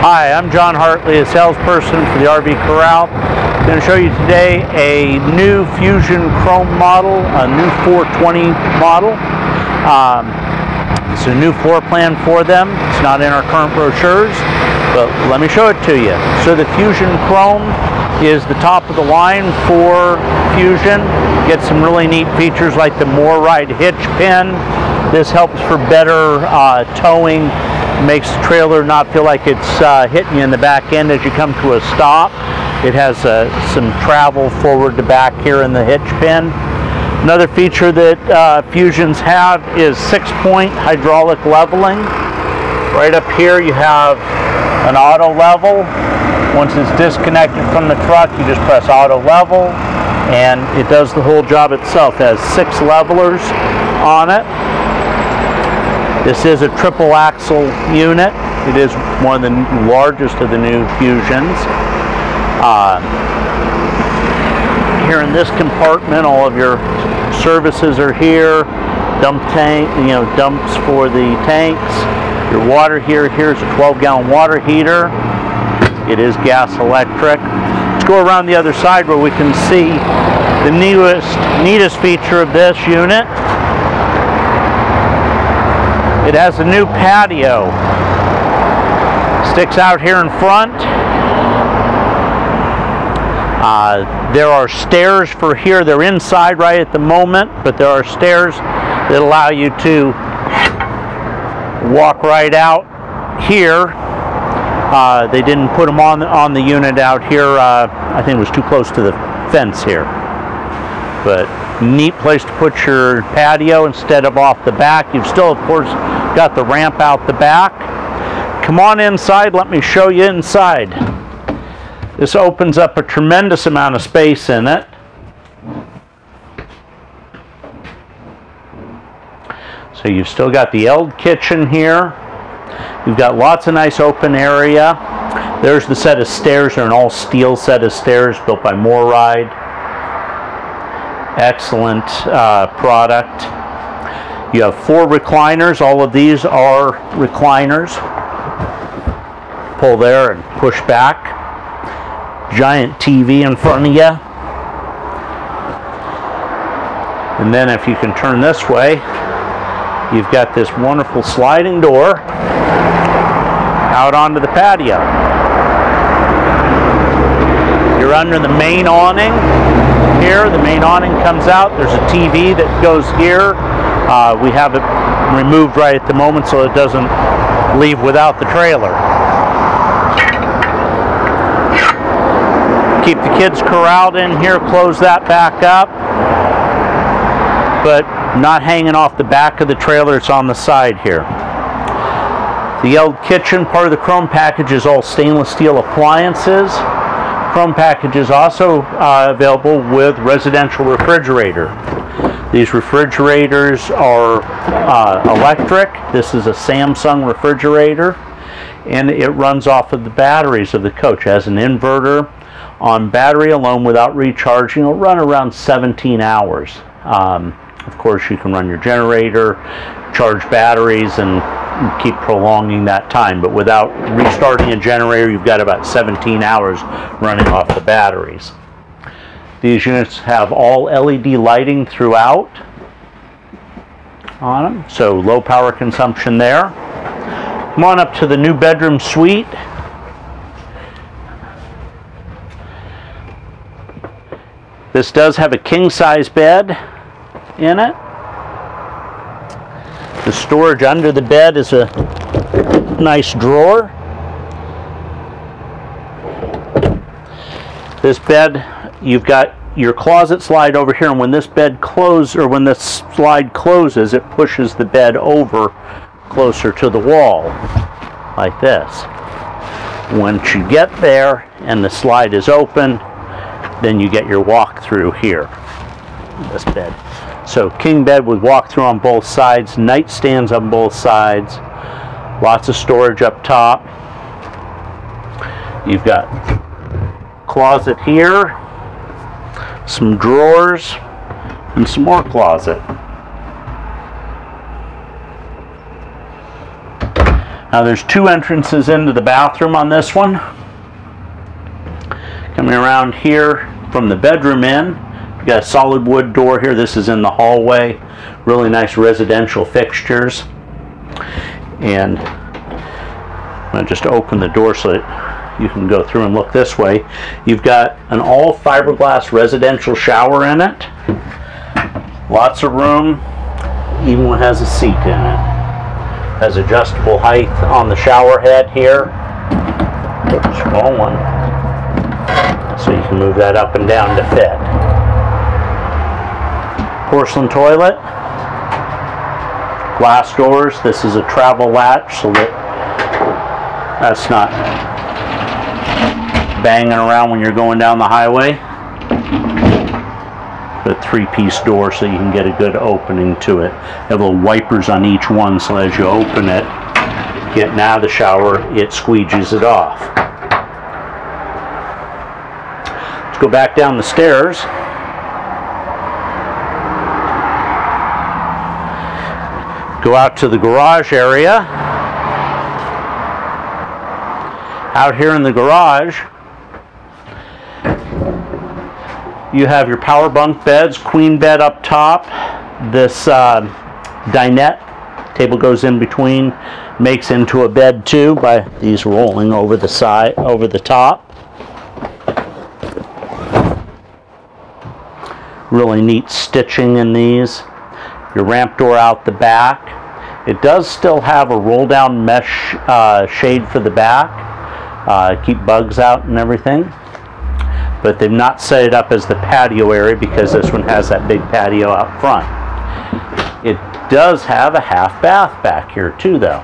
Hi, I'm John Hartley, a salesperson for the RV Corral. I'm going to show you today a new Fusion Chrome model, a new 420 model. It's a new floor plan for them. It's not in our current brochures, but let me show it to you. So the Fusion Chrome is the top of the line for Fusion. Get some really neat features like the MoreRide hitch pin. This helps for better towing. Makes the trailer not feel like it's hitting you in the back end as you come to a stop. It has some travel forward to back here in the hitch pin. Another feature that Fusions have is 6-point hydraulic leveling. Right up here you have an auto level. Once it's disconnected from the truck, you just press auto level and it does the whole job itself. It has 6 levelers on it. This is a triple axle unit. It is one of the largest of the new Fusions. Here in this compartment, all of your services are here. Dump tank, dumps for the tanks. Your water here. Here's a 12-gallon water heater. It is gas electric. Let's go around the other side where we can see the neatest feature of this unit. It has a new patio. Sticks out here in front. There are stairs for here. They're inside right at the moment, but there are stairs that allow you to walk right out here. They didn't put them on the unit out here. I think it was too close to the fence here. But neat place to put your patio instead of off the back. You've still, of course, got the ramp out the back. Come on inside, let me show you inside. This opens up a tremendous amount of space in it. So you've still got the Eld kitchen here. You've got lots of nice open area. There's the set of stairs. They're an all steel set of stairs built by MoreRide. Excellent product. You have 4 recliners. All of these are recliners. Pull there and push back. Giant TV in front of you. And then if you can turn this way, you've got this wonderful sliding door out onto the patio. You're under the main awning here. The main awning comes out. There's a TV that goes here. We have it removed right at the moment so it doesn't leave without the trailer. Keep the kids corralled in here, close that back up, but not hanging off the back of the trailer, it's on the side here. The Eld kitchen, part of the Chrome package, is all stainless steel appliances. Chrome package is also available with residential refrigerator. These refrigerators are electric. This is a Samsung refrigerator, and it runs off of the batteries of the coach. It has an inverter on battery alone without recharging. It'll run around 17 hours. Of course, you can run your generator, charge batteries, and keep prolonging that time. But without restarting a generator, you've got about 17 hours running off the batteries. These units have all LED lighting throughout on them, so low power consumption there. Come on up to the new bedroom suite. This does have a king-size bed in it. The storage under the bed is a nice drawer. This bed, you've got your closet slide over here, and when this bed closes, or when this slide closes, it pushes the bed over closer to the wall, like this. Once you get there and the slide is open, then you get your walk-through here, this bed. So king bed with walk-through on both sides, nightstands on both sides, lots of storage up top. You've got closet here, some drawers, and some more closet. Now there's two entrances into the bathroom on this one. Coming around here from the bedroom in, we've got a solid wood door here. This is in the hallway. Really nice residential fixtures. And I'm going to just open the door so that you can go through and look this way. You've got an all fiberglass residential shower in it. Lots of room. Even one has a seat in it. Has adjustable height on the shower head here. Oops, wrong one. So you can move that up and down to fit. Porcelain toilet. Glass doors. This is a travel latch so that that's not banging around when you're going down the highway. A three-piece door so you can get a good opening to it. You have little wipers on each one so as you open it, getting out of the shower, it squeegees it off. Let's go back down the stairs. Go out to the garage area. Out here in the garage, you have your power bunk beds, queen bed up top. This dinette table goes in between, makes into a bed too by these rolling over the side, over the top. Really neat stitching in these. Your ramp door out the back. It does still have a roll down mesh shade for the back, keep bugs out and everything. But they've not set it up as the patio area because this one has that big patio out front. It does have a half bath back here too though.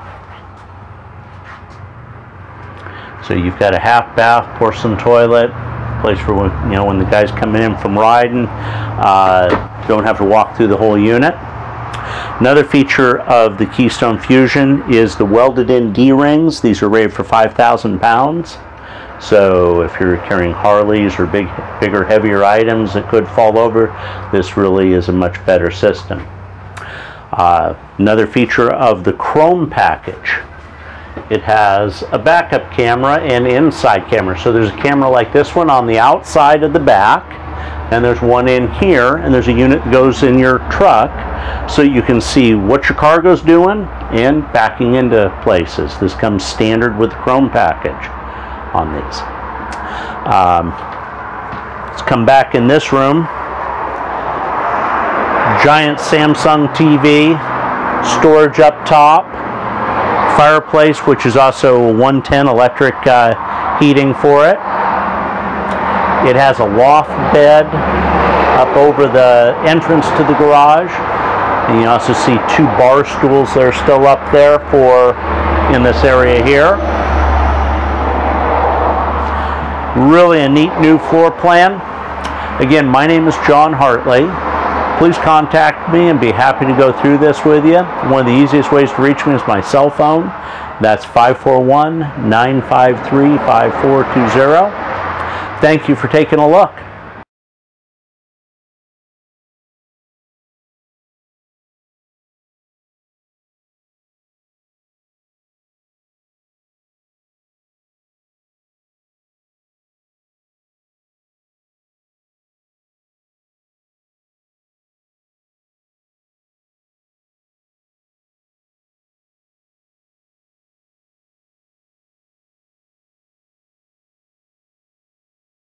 So you've got a half bath, porcelain toilet, place for when, you know, when the guys coming in from riding, don't have to walk through the whole unit. Another feature of the Keystone Fusion is the welded in D-rings. These are rated for 5,000 pounds. So if you're carrying Harleys or bigger, heavier items that could fall over, this really is a much better system. Another feature of the Chrome package, it has a backup camera and inside camera. So there's a camera like this one on the outside of the back, and there's one in here, and there's a unit that goes in your truck so you can see what your cargo's doing and backing into places. This comes standard with the Chrome package on these. Let's come back in this room. Giant Samsung TV, storage up top, fireplace which is also 110 electric heating for it. It has a loft bed up over the entrance to the garage, and you also see two bar stools that are still up there for in this area here. Really a neat new floor plan. Again, my name is John Hartley. Please contact me and be happy to go through this with you. One of the easiest ways to reach me is my cell phone. That's 541-953-5420. Thank you for taking a look.